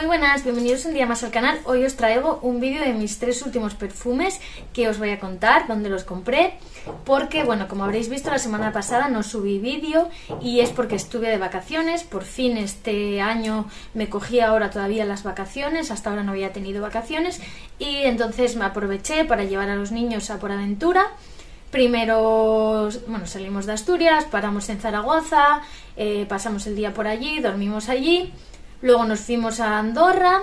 Muy buenas, bienvenidos un día más al canal. Hoy os traigo un vídeo de mis 3 últimos perfumes que os voy a contar dónde los compré, porque bueno, como habréis visto la semana pasada no subí vídeo y es porque estuve de vacaciones. Por fin este año me cogí ahora todavía las vacaciones, hasta ahora no había tenido vacaciones y entonces me aproveché para llevar a los niños a Por Aventura. Primero, bueno, salimos de Asturias, paramos en Zaragoza, pasamos el día por allí, dormimos allí. Luego nos fuimos a Andorra,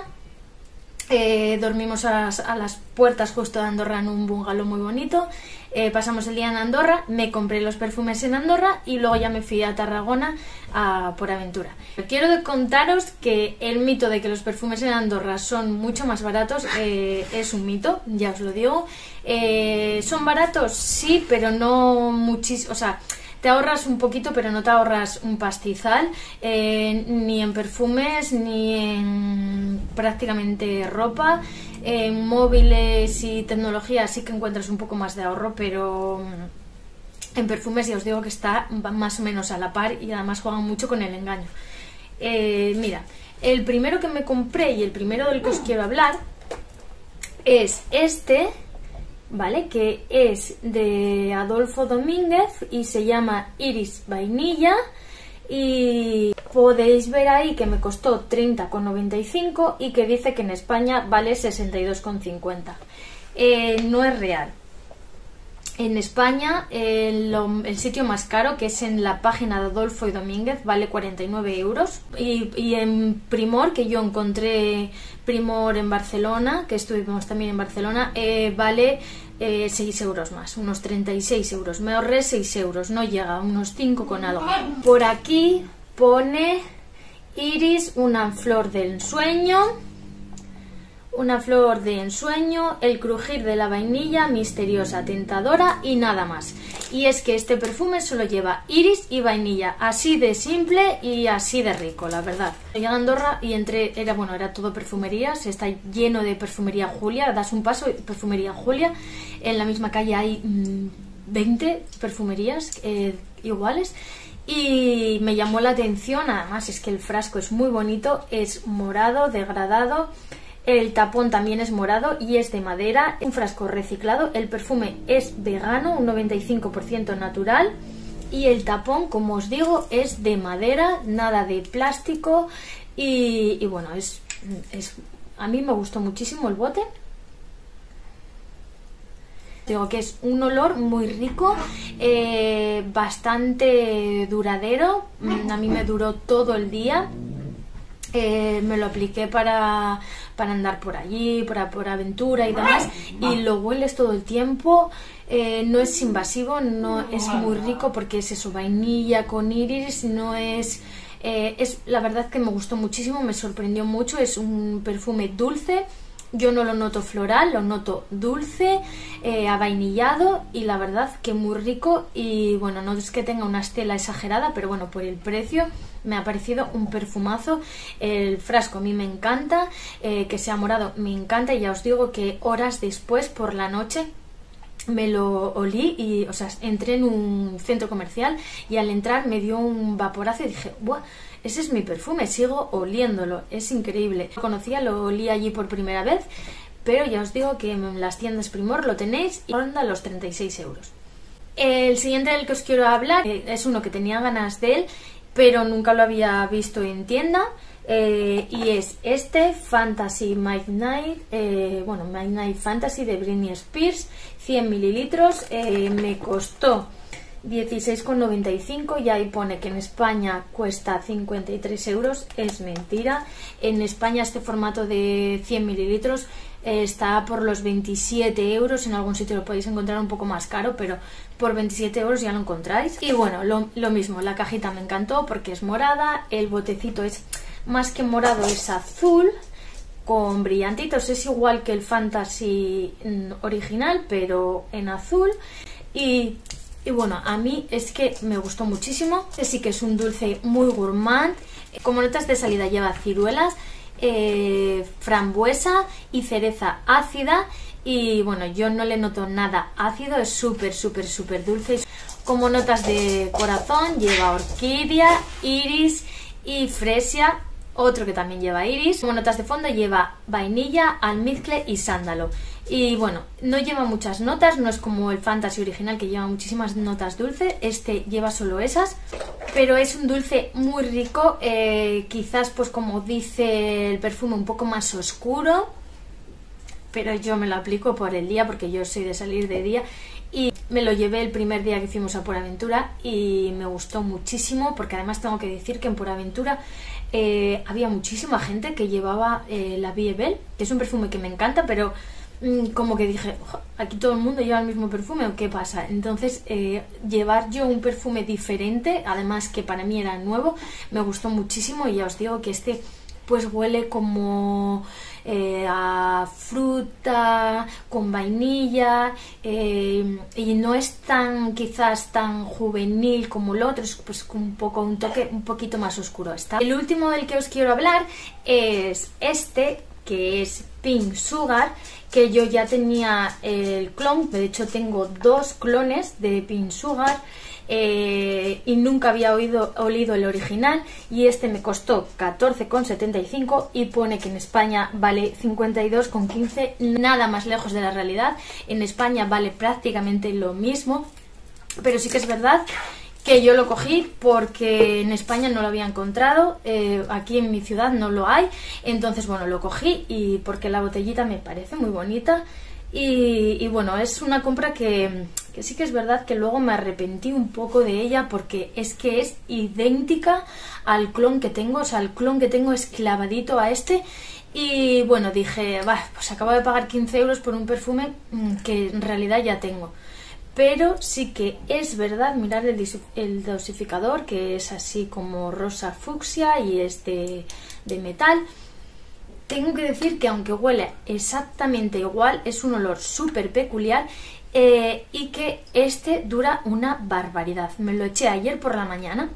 dormimos a las puertas justo de Andorra en un bungalow muy bonito. Pasamos el día en Andorra, me compré los perfumes en Andorra y luego ya me fui a Tarragona a Por Aventura. Quiero contaros que el mito de que los perfumes en Andorra son mucho más baratos es un mito, ya os lo digo. ¿Son baratos? Sí, pero no muchísimo, o sea, te ahorras un poquito, pero no te ahorras un pastizal, ni en perfumes, ni en prácticamente ropa. En móviles y tecnología sí que encuentras un poco más de ahorro, pero en perfumes ya os digo que está más o menos a la par y además juegan mucho con el engaño. Mira, el primero que me compré y el primero del que os quiero hablar es este, ¿vale? Que es de Adolfo Domínguez y se llama Iris Vainilla y podéis ver ahí que me costó 30,95 y que dice que en España vale 62,50. No es real. En España el sitio más caro, que es en la página de Adolfo y Domínguez, vale 49 euros y en Primor, que yo encontré Primor en Barcelona, que estuvimos también en Barcelona, vale 6 euros más, unos 36 euros. Me ahorré 6 euros, no llega, unos 5 con algo. Por aquí pone Iris, una flor de ensueño. Una flor de ensueño, el crujir de la vainilla, misteriosa, tentadora y nada más. Y es que este perfume solo lleva iris y vainilla, así de simple y así de rico, la verdad. Llegué a Andorra y entré, era todo perfumerías, está lleno de perfumería Julia, das un paso, perfumería Julia. En la misma calle hay 20 perfumerías iguales. Y me llamó la atención, además es que el frasco es muy bonito, es morado, degradado. El tapón también es morado y es de madera, un frasco reciclado. El perfume es vegano, un 95% natural. Y el tapón, como os digo, es de madera, nada de plástico. Y bueno, a mí me gustó muchísimo el bote. Digo que es un olor muy rico, bastante duradero. A mí me duró todo el día. Me lo apliqué para andar por allí, por aventura y demás, y lo hueles todo el tiempo. No es invasivo, no es muy rico porque es eso, vainilla con iris, no es la verdad que me gustó muchísimo, me sorprendió mucho. Es un perfume dulce. Yo no lo noto floral, lo noto dulce, avainillado y la verdad que muy rico. Y bueno, no es que tenga una estela exagerada, pero bueno, por el precio me ha parecido un perfumazo. El frasco a mí me encanta, que sea morado me encanta y ya os digo que horas después por la noche me lo olí y, o sea, entré en un centro comercial y al entrar me dio un vaporazo y dije, ¡buah! Ese es mi perfume, sigo oliéndolo, es increíble. Lo conocía, lo olí allí por primera vez, pero ya os digo que en las tiendas Primor lo tenéis y ronda los 36 euros. El siguiente del que os quiero hablar es uno que tenía ganas de él, pero nunca lo había visto en tienda. Y es este Fantasy Midnight, Midnight Fantasy de Britney Spears, 100 mililitros, me costó 16,95 y ahí pone que en España cuesta 53 euros, es mentira. En España este formato de 100 mililitros está por los 27 euros, en algún sitio lo podéis encontrar un poco más caro, pero por 27 euros ya lo encontráis. Y bueno, lo mismo, la cajita me encantó porque es morada, el botecito es más que morado, es azul con brillantitos, es igual que el Fantasy original pero en azul y bueno, a mí es que me gustó muchísimo. Sí que es un dulce muy gourmand. Como notas de salida lleva ciruelas, frambuesa y cereza ácida. Y bueno, yo no le noto nada ácido, es súper dulce. Como notas de corazón lleva orquídea, iris y fresia. otro que también lleva iris. Como notas de fondo lleva vainilla, almizcle y sándalo. Y bueno, no lleva muchas notas, no es como el Fantasy original que lleva muchísimas notas dulces. Este lleva solo esas, pero es un dulce muy rico, quizás pues como dice el perfume un poco más oscuro, pero yo me lo aplico por el día porque yo soy de salir de día. Y me lo llevé el primer día que fuimos a PorAventura y me gustó muchísimo, porque además tengo que decir que en PorAventura había muchísima gente que llevaba la Vie Belle, que es un perfume que me encanta, pero como que dije, aquí todo el mundo lleva el mismo perfume, ¿o qué pasa? Entonces llevar yo un perfume diferente, además que para mí era nuevo, me gustó muchísimo. Y ya os digo que este pues huele como a fruta, con vainilla, y no es tan, quizás tan juvenil como el otro, es pues un toque un poquito más oscuro. El último del que os quiero hablar es este, que es Pink Sugar, que yo ya tenía el clon, de hecho tengo 2 clones de Pink Sugar, y nunca había olido el original, y este me costó 14,75 y pone que en España vale 52,15, nada más lejos de la realidad. En España vale prácticamente lo mismo, pero sí que es verdad que yo lo cogí porque en España no lo había encontrado, aquí en mi ciudad no lo hay, entonces bueno, lo cogí y porque la botellita me parece muy bonita. Y bueno, es una compra que sí que es verdad que luego me arrepentí un poco de ella, porque es que es idéntica al clon que tengo, o sea, el clon que tengo es clavadito a este. Y bueno, dije, pues acabo de pagar 15 euros por un perfume que en realidad ya tengo. Pero sí que es verdad, mirad el dosificador, que es así como rosa fucsia y es de metal. Tengo que decir que aunque huele exactamente igual, es un olor súper peculiar, y que este dura una barbaridad. Me lo eché ayer por la mañana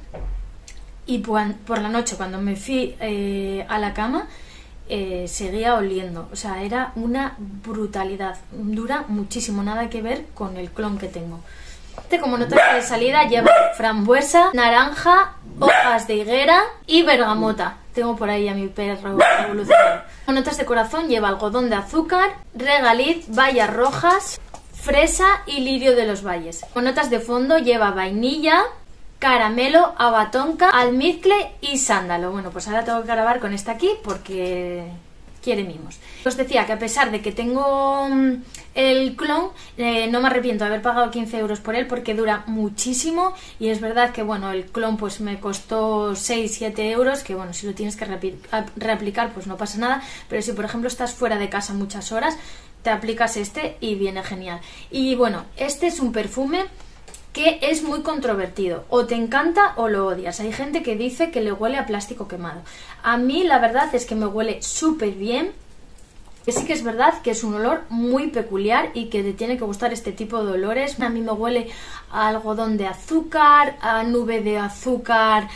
y por la noche cuando me fui a la cama seguía oliendo. O sea, era una brutalidad. Dura muchísimo, nada que ver con el clon que tengo. Como notas de salida lleva frambuesa, naranja, hojas de higuera y bergamota. Tengo por ahí a mi perro evolucionado. Con notas de corazón lleva algodón de azúcar, regaliz, bayas rojas, fresa y lirio de los valles. Con notas de fondo lleva vainilla, caramelo, abatonca, almizcle y sándalo. Bueno, pues ahora tengo que grabar con esta aquí porque quiere mimos. Os decía que a pesar de que tengo el clon, no me arrepiento de haber pagado 15 euros por él, porque dura muchísimo. Y es verdad que bueno, el clon pues me costó 6-7 euros, que bueno, si lo tienes que reaplicar pues no pasa nada, pero si por ejemplo estás fuera de casa muchas horas, te aplicas este y viene genial. Y bueno, este es un perfume que es muy controvertido, o te encanta o lo odias. Hay gente que dice que le huele a plástico quemado. A mí la verdad es que me huele súper bien. Sí que es verdad que es un olor muy peculiar y que te tiene que gustar este tipo de olores. A mí me huele a algodón de azúcar, a nube de azúcar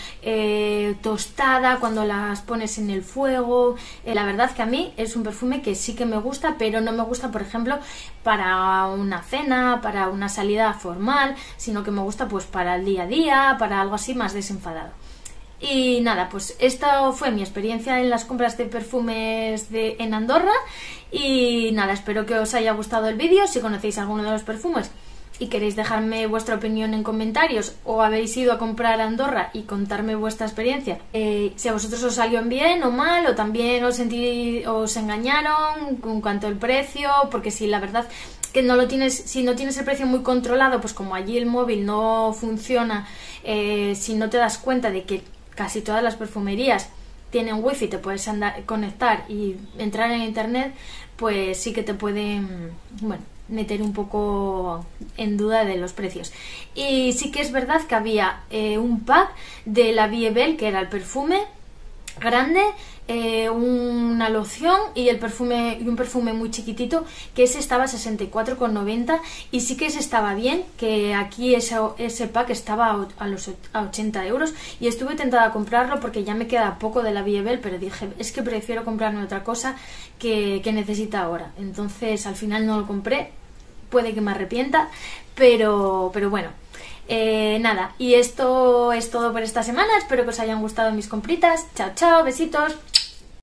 tostada cuando las pones en el fuego. La verdad que a mí es un perfume que sí que me gusta, pero no me gusta, por ejemplo, para una cena, para una salida formal, sino que me gusta pues para el día a día, para algo así más desenfadado. Y nada, pues esta fue mi experiencia en las compras de perfumes en Andorra. Y nada, espero que os haya gustado el vídeo. Si conocéis alguno de los perfumes y queréis dejarme vuestra opinión en comentarios, o habéis ido a comprar a Andorra y contarme vuestra experiencia, si a vosotros os salió bien o mal, o también os engañaron en cuanto al precio, porque si la verdad que si no tienes el precio muy controlado, pues como allí el móvil no funciona, si no te das cuenta de que casi todas las perfumerías tienen wifi, te puedes conectar y entrar en internet, pues sí que te pueden, bueno, meter un poco en duda de los precios. Y sí que es verdad que había un pack de la Vie Belle, que era el perfume grande, una loción y un perfume muy chiquitito, que ese estaba a 64,90, y sí que ese estaba bien, que aquí ese pack estaba a 80 euros, y estuve tentada a comprarlo porque ya me queda poco de la Vie Belle, pero dije, es que prefiero comprarme otra cosa que necesita ahora. Entonces al final no lo compré, puede que me arrepienta, pero bueno. Nada, y esto es todo por esta semana. Espero que os hayan gustado mis compritas. Chao, chao, besitos.